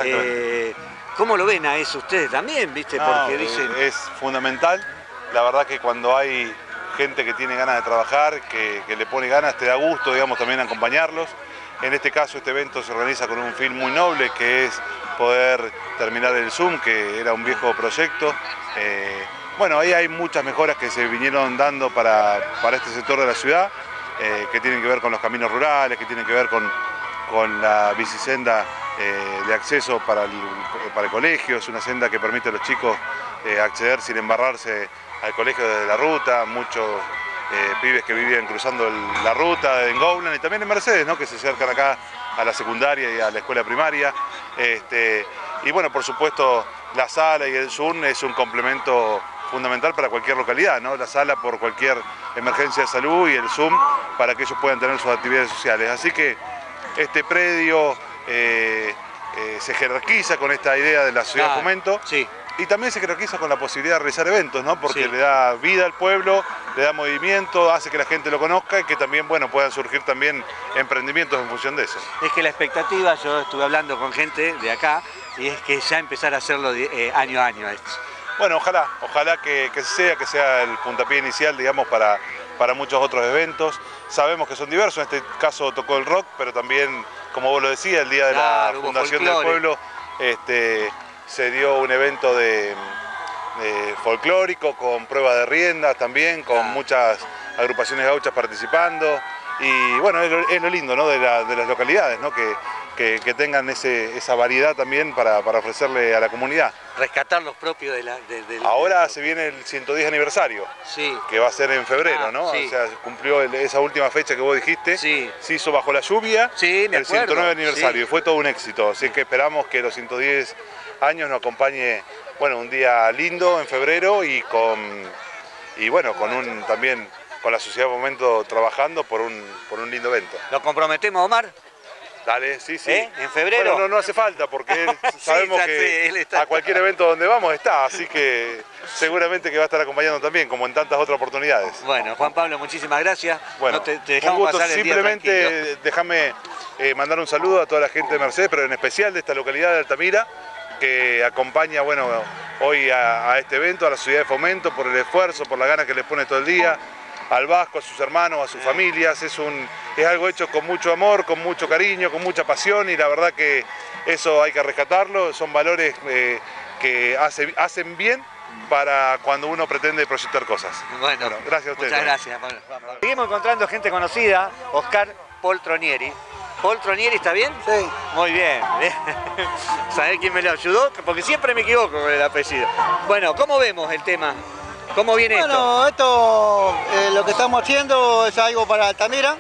Speaker 1: Eh, ¿Cómo lo ven a eso ustedes también? ¿Viste?
Speaker 5: No,
Speaker 1: porque dicen...
Speaker 5: Es fundamental. La verdad que cuando hay gente que tiene ganas de trabajar, que, que le pone ganas, te da gusto, digamos, también acompañarlos. En este caso este evento se organiza con un fin muy noble que es poder terminar el Zoom, que era un viejo proyecto. Eh, Bueno, ahí hay muchas mejoras que se vinieron dando para, para este sector de la ciudad, eh, que tienen que ver con los caminos rurales, que tienen que ver con, con la bicisenda eh, de acceso para el, para el colegio. Es una senda que permite a los chicos eh, acceder sin embarrarse al colegio desde la ruta. Muchos eh, pibes que vivían cruzando el, la ruta en Gowland y también en Mercedes, ¿no? Que se acercan acá a la secundaria y a la escuela primaria. Este, y bueno, por supuesto, la sala y el Zoom es un complemento fundamental para cualquier localidad, ¿no? La sala por cualquier emergencia de salud y el Zoom para que ellos puedan tener sus actividades sociales. Así que este predio eh, eh, se jerarquiza con esta idea de la sociedad de fomento
Speaker 1: sí.
Speaker 5: Y también se jerarquiza con la posibilidad de realizar eventos, ¿no? Porque
Speaker 1: sí.
Speaker 5: le da vida al pueblo, le da movimiento, hace que la gente lo conozca y que también, bueno, puedan surgir también emprendimientos en función de eso.
Speaker 1: Es que la expectativa, yo estuve hablando con gente de acá, y es que ya empezar a hacerlo eh, año a año esto.
Speaker 5: Bueno, ojalá, ojalá que, que sea, que sea el puntapié inicial, digamos, para, para muchos otros eventos. Sabemos que son diversos, en este caso tocó el rock, pero también, como vos lo decías, el día de
Speaker 1: Claro,
Speaker 5: la
Speaker 1: hubo
Speaker 5: Fundación del
Speaker 1: folclore.
Speaker 5: Pueblo, este, se dio un evento de, de folclórico con prueba de riendas también, con muchas agrupaciones gauchas participando. Y bueno, es lo, es lo lindo, ¿no?, de, la- de las localidades, ¿no?, que, que- que tengan ese- esa variedad también para, para ofrecerle a la comunidad.
Speaker 1: Rescatar los propios de la... de- del-
Speaker 5: Ahora se viene el ciento diez aniversario,
Speaker 1: Sí.
Speaker 5: que va a ser en febrero,
Speaker 1: Ah,
Speaker 5: ¿no?
Speaker 1: sí.
Speaker 5: O sea, cumplió el- esa última fecha que vos dijiste,
Speaker 1: Sí.
Speaker 5: se hizo bajo la lluvia,
Speaker 1: Sí, me
Speaker 5: el
Speaker 1: acuerdo,
Speaker 5: ciento nueve aniversario,
Speaker 1: sí.
Speaker 5: y fue todo un éxito, así que esperamos que los ciento diez años nos acompañe, bueno, un día lindo en febrero y con, y bueno, con un también con la Sociedad Momento trabajando por un, por un lindo evento.
Speaker 1: ¿Lo comprometemos, Omar?
Speaker 5: Dale, sí, sí.
Speaker 1: ¿Eh? ¿En febrero?
Speaker 5: Bueno, no, no hace falta porque él,
Speaker 1: Sí,
Speaker 5: sabemos
Speaker 1: ya
Speaker 5: que
Speaker 1: sé, él está-
Speaker 5: a cualquier evento donde vamos está, así que seguramente que va a estar acompañando también, como en tantas otras oportunidades.
Speaker 1: Bueno, Juan Pablo, muchísimas gracias.
Speaker 5: Bueno,
Speaker 1: No te, te
Speaker 5: un
Speaker 1: dejamos
Speaker 5: gusto.
Speaker 1: pasar el día tranquilo.
Speaker 5: Simplemente déjame eh, mandar un saludo a toda la gente de Mercedes, pero en especial de esta localidad de Altamira, que acompaña, bueno, hoy a, a este evento, a la Sociedad de Fomento, por el esfuerzo, por la ganas que les pone todo el día, al Vasco, a sus hermanos, a sus familias. Es, un, es algo hecho con mucho amor, con mucho cariño, con mucha pasión, y la verdad que eso hay que rescatarlo. Son valores eh, que hace- hacen bien para cuando uno pretende proyectar cosas.
Speaker 1: Bueno,
Speaker 5: gracias a ustedes.
Speaker 1: muchas gracias. Bueno, vamos. Seguimos encontrando gente conocida, Oscar Poltronieri. ¿Poltronieri está bien? Sí. Muy bien. ¿Sabés quién me lo ayudó? Porque siempre me equivoco con el apellido. Bueno, ¿cómo vemos el tema? ¿Cómo viene esto?
Speaker 3: Bueno, esto eh, lo que estamos haciendo es algo para Altamira.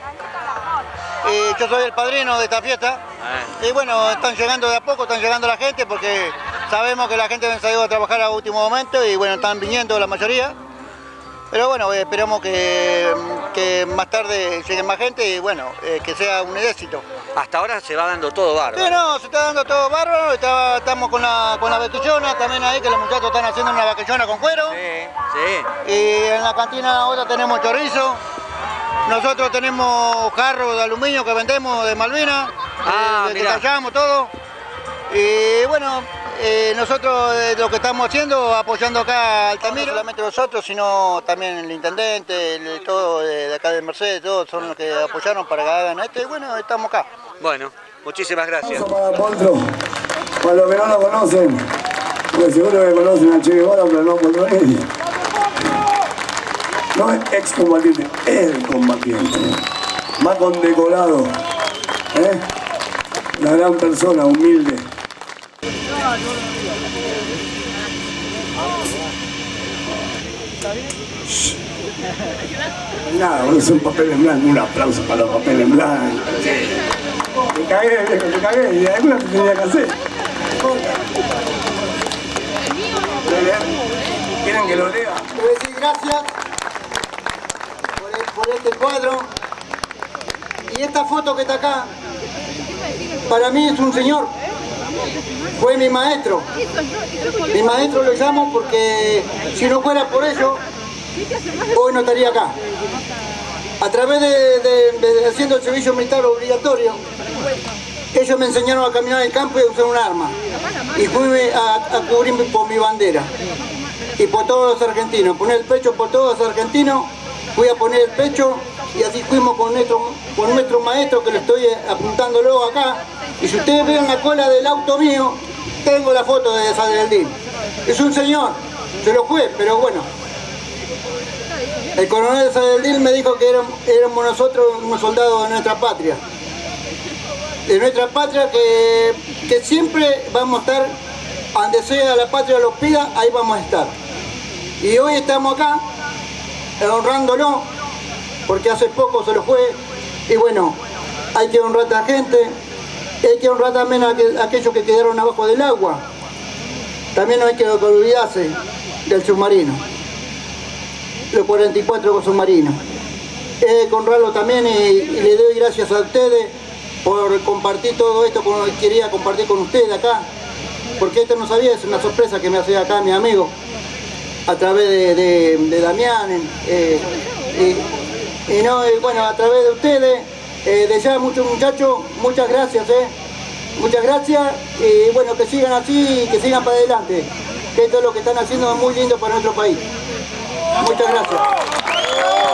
Speaker 3: Eh, yo soy el padrino de esta fiesta.
Speaker 1: Ah.
Speaker 3: Y bueno, están llegando de a poco, están llegando la gente porque sabemos que la gente ha salido a trabajar a último momento y bueno, están viniendo la mayoría. Pero bueno, eh, esperamos que, que más tarde llegue más gente y bueno, eh, que sea un éxito.
Speaker 1: Hasta ahora se va dando todo bárbaro.
Speaker 3: Sí, no, se está dando todo bárbaro, está- estamos con la, con la vaquillona también ahí, que los muchachos están haciendo una vaquillona con cuero.
Speaker 1: Sí.
Speaker 3: Y en la cantina ahora tenemos chorizo. Nosotros tenemos jarros de aluminio que vendemos de Malvinas,
Speaker 1: Ah,
Speaker 3: eh, que
Speaker 1: mirá.
Speaker 3: tallamos todo. Y bueno, eh, nosotros eh, lo que estamos haciendo, apoyando acá a Altamira, no solamente nosotros, sino también el intendente, el- todo de, de acá de Mercedes, todos son los que apoyaron para que hagan esto y bueno, estamos acá.
Speaker 1: Bueno, muchísimas gracias.
Speaker 2: Para Poltro, para los que no lo conocen, porque seguro que conocen a Che Guevara, pero no a Poltronieri. No es excombatiente, es el combatiente. Más condecorado, ¿eh? Una gran persona, humilde. Shh. Nada, bueno, es un papel en blanco, un aplauso para los papeles en blanco. Me cagué, viejo, me cagué, y alguna que tenía que hacer. ¿Quieren que lo lea?
Speaker 3: Quiero decir gracias por, el- por este cuadro. Y esta foto que está acá, para mí es un señor. Fue mi maestro. Mi maestro lo llamo porque si no fuera por ello, hoy no estaría acá. A través de, de- de haciendo el servicio militar obligatorio, ellos me enseñaron a caminar en el campo y a usar un arma. Y fui a, a cubrirme por mi bandera. Y por todos los argentinos, poner el pecho por todos los argentinos, fui a poner el pecho y así fuimos con nuestro, con nuestro maestro que lo estoy apuntándolo acá. Y si ustedes ven la cola del auto mío, tengo la foto de Sadeldín. Es un señor, se lo fue, pero bueno. El coronel de Sadeldín me dijo que éramos, éramos nosotros unos soldados de nuestra patria. De nuestra patria que, que siempre vamos a estar, donde sea la patria los pida, ahí vamos a estar. Y hoy estamos acá, honrándolo, porque hace poco se lo fue, y bueno, hay que honrar a la gente, hay que honrar también a, aquel- a aquellos que quedaron abajo del agua. También no hay que olvidarse del submarino, los cuarenta y cuatro submarinos. Hay que honrarlo también y, y le doy gracias a ustedes por compartir todo esto, como quería compartir con ustedes acá, porque esto no sabía, es una sorpresa que me hacía acá mi amigo, a través de, de, de Damián, eh, y, y no, y bueno, a través de ustedes, eh, de ya muchos muchachos, muchas gracias, eh, muchas gracias, y bueno, que sigan así, que sigan para adelante, que esto es lo que están haciendo muy lindo para nuestro país. Muchas gracias.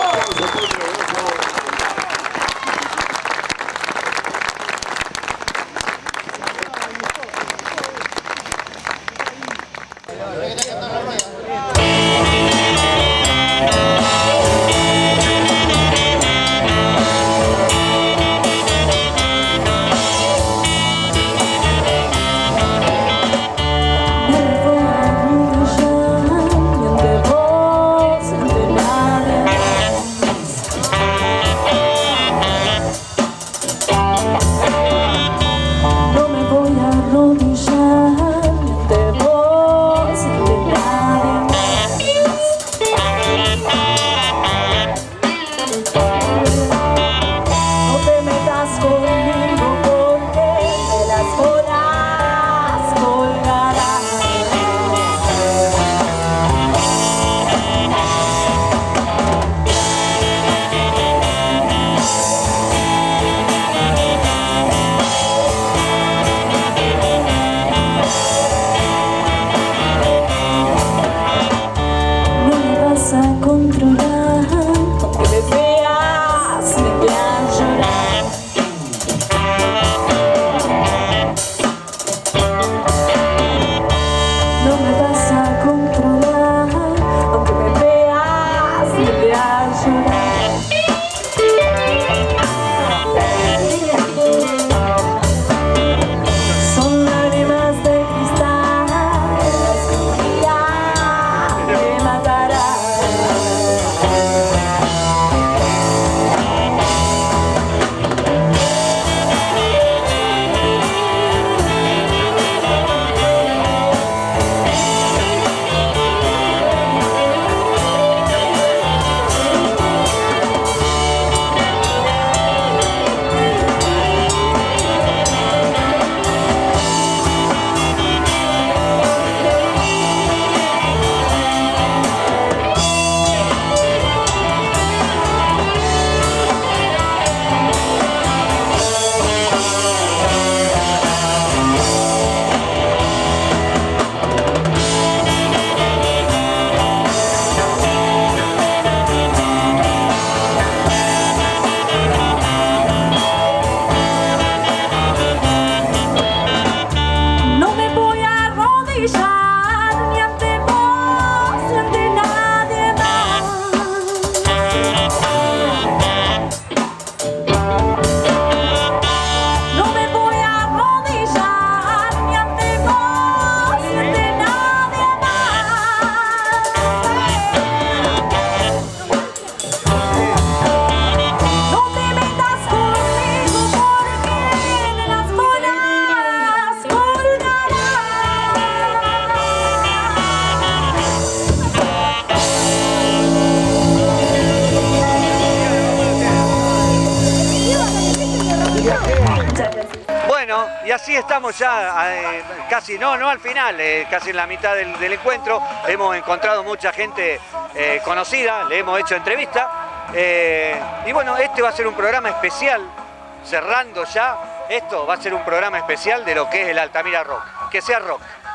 Speaker 1: Bueno, y así estamos ya, eh, casi, no, no al final, eh, casi en la mitad del, del encuentro. Hemos encontrado mucha gente eh, conocida, le hemos hecho entrevista. Eh, y bueno, este va a ser un programa especial, cerrando ya, esto va a ser un programa especial de lo que es el Altamira Rock. Que sea rock.